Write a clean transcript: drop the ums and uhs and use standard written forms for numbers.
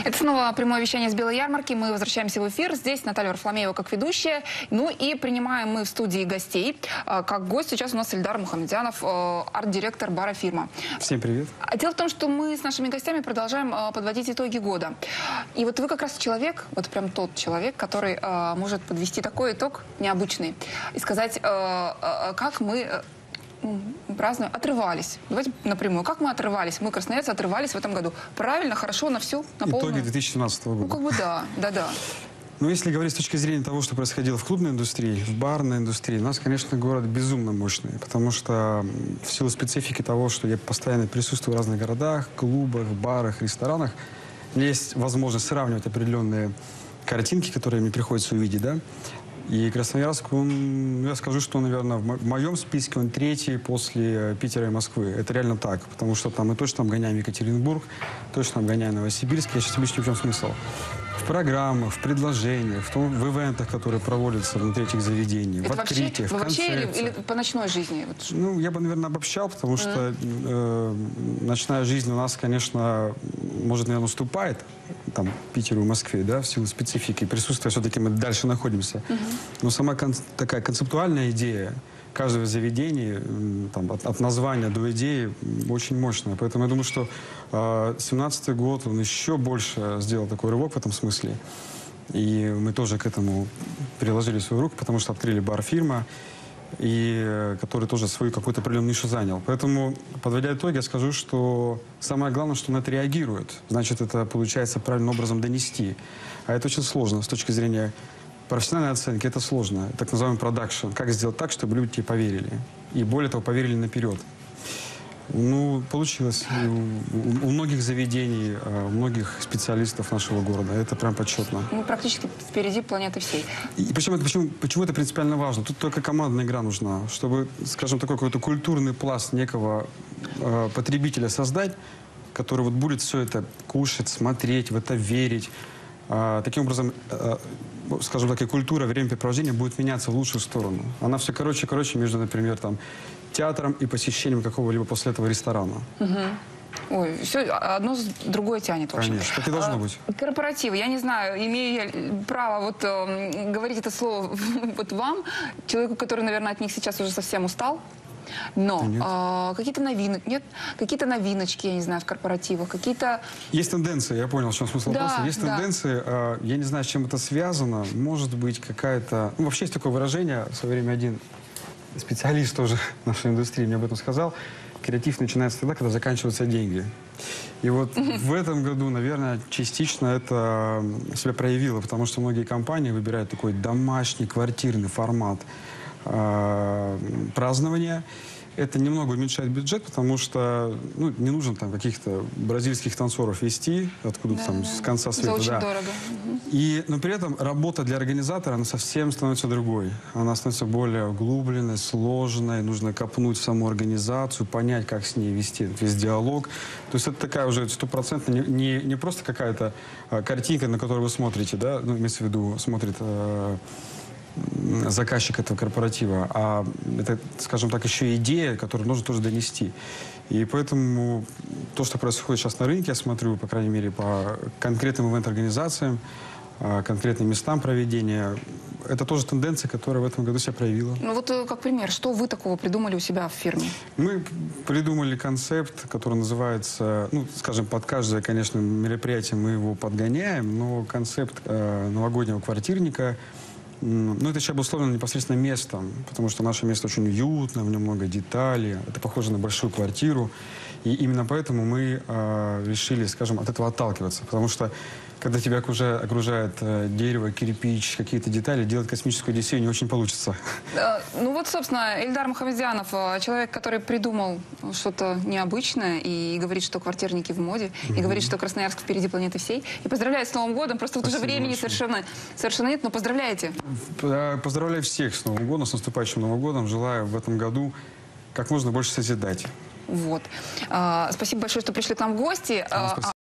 Это снова прямое вещание с Белой ярмарки. Мы возвращаемся в эфир. Здесь Наталья Варфоломеева как ведущая. Ну и принимаем мы в студии гостей. Как гость сейчас у нас Эльдар Мухамедянов, арт-директор бара «Фирма». Всем привет. Дело в том, что мы с нашими гостями продолжаем подводить итоги года. И вот вы как раз человек, вот прям тот человек, который может подвести такой итог необычный. И сказать, как мы... празднуем, отрывались. Давайте напрямую. Как мы отрывались? Мы, красноярцы, отрывались в этом году. Правильно, хорошо, на всю, на полную? Итоги 2017 года. Ну, как бы да, да. Но если говорить с точки зрения того, что происходило в клубной индустрии, в барной индустрии, у нас, конечно, город безумно мощный. Потому что в силу специфики того, что я постоянно присутствую в разных городах, клубах, барах, ресторанах, у меня есть возможность сравнивать определенные картинки, которые мне приходится увидеть, да. И Красноярск, я скажу, что, наверное, в моем списке он третий после Питера и Москвы. Это реально так, потому что там мы точно обгоняем Екатеринбург, точно обгоняем Новосибирск. Я сейчас объясню, в чем смысл. В программах, в предложениях, в ивентах, которые проводятся внутри этих заведений, это в открытиях, в концертах. Или по ночной жизни? Ну, я бы, наверное, обобщал, потому что ночная жизнь у нас, конечно, может, наверное, уступает там, Питеру и Москве, да, в силу специфики. Присутствия все-таки мы дальше находимся. Но сама такая концептуальная идея каждого заведения, там, от названия до идеи, очень мощная. Поэтому я думаю, что 2017 год, он еще больше сделал такой рывок в этом смысле. И мы тоже к этому приложили свою руку, потому что открыли бар «Фирма», и который тоже свою какую-то определенную нишу занял. Поэтому, подводя итоги, я скажу, что самое главное, что на это реагирует. Значит, это получается правильным образом донести. А это очень сложно с точки зрения профессиональной оценки. Это сложно. Так называемый продакшн. Как сделать так, чтобы люди тебе поверили. И более того, поверили наперед. Ну, получилось. У многих заведений, у многих специалистов нашего города. Это прям почетно. Мы практически впереди планеты всей. И почему это принципиально важно? Тут только командная игра нужна. Чтобы, скажем, такой какой-то культурный пласт некого потребителя создать, который вот будет все это кушать, смотреть, в это верить. Таким образом, скажем так, и культура времяпрепровождения будет меняться в лучшую сторону. Она все короче и короче между, например, там, театром и посещением какого-либо после этого ресторана. Ой, все одно с другое тянет. Конечно, так и должно быть. Корпоративы, я не знаю, имею я право вот говорить это слово вот вам, человеку, который, наверное, от них сейчас уже совсем устал. Но какие-то какие-то новиночки, я не знаю, в корпоративах, какие-то... Есть тенденции, я понял, в чем смысл вопроса. Есть тенденции, я не знаю, с чем это связано. Может быть, какая-то... Ну, вообще есть такое выражение, в свое время один специалист тоже нашей индустрии мне об этом сказал. Креатив начинается тогда, когда заканчиваются деньги. И вот в этом году, наверное, частично это себя проявило, потому что многие компании выбирают такой домашний, квартирный формат празднования. Это немного уменьшает бюджет, потому что не нужно там каких-то бразильских танцоров вести, откуда-то там с конца света. Это очень дорого. Но при этом работа для организатора, она совсем становится другой. Она становится более углубленной, сложной. Нужно копнуть в саму организацию, понять, как с ней вести весь диалог. То есть это такая уже стопроцентно не просто какая-то картинка, на которую вы смотрите, да, имеется в виду, смотрит заказчик этого корпоратива, а это, скажем так, еще идея, которую нужно тоже донести. И поэтому то, что происходит сейчас на рынке, я смотрю, по крайней мере, по конкретным ивент-организациям, конкретным местам проведения, это тоже тенденция, которая в этом году себя проявила. Ну вот как пример, что вы такого придумали у себя в фирме? Мы придумали концепт, который называется, скажем, под каждое, конечно, мероприятие мы его подгоняем, но концепт новогоднего квартирника. Это еще обусловлено непосредственно местом, потому что наше место очень уютно, в нем много деталей, это похоже на большую квартиру. И именно поэтому мы решили, скажем, от этого отталкиваться, потому что когда тебя окружает дерево, кирпич, какие-то детали, делать космическую одиссею не очень получится. Ну вот, собственно, Эльдар Мухамедянов, человек, который придумал что-то необычное и говорит, что квартирники в моде, и говорит, что Красноярск впереди планеты всей. И поздравляет с Новым годом. Просто вот уже времени совершенно нет, но поздравляете. Поздравляю всех с Новым годом, с наступающим Новым годом. Желаю в этом году как можно больше созидать. Вот. Спасибо большое, что пришли к нам в гости.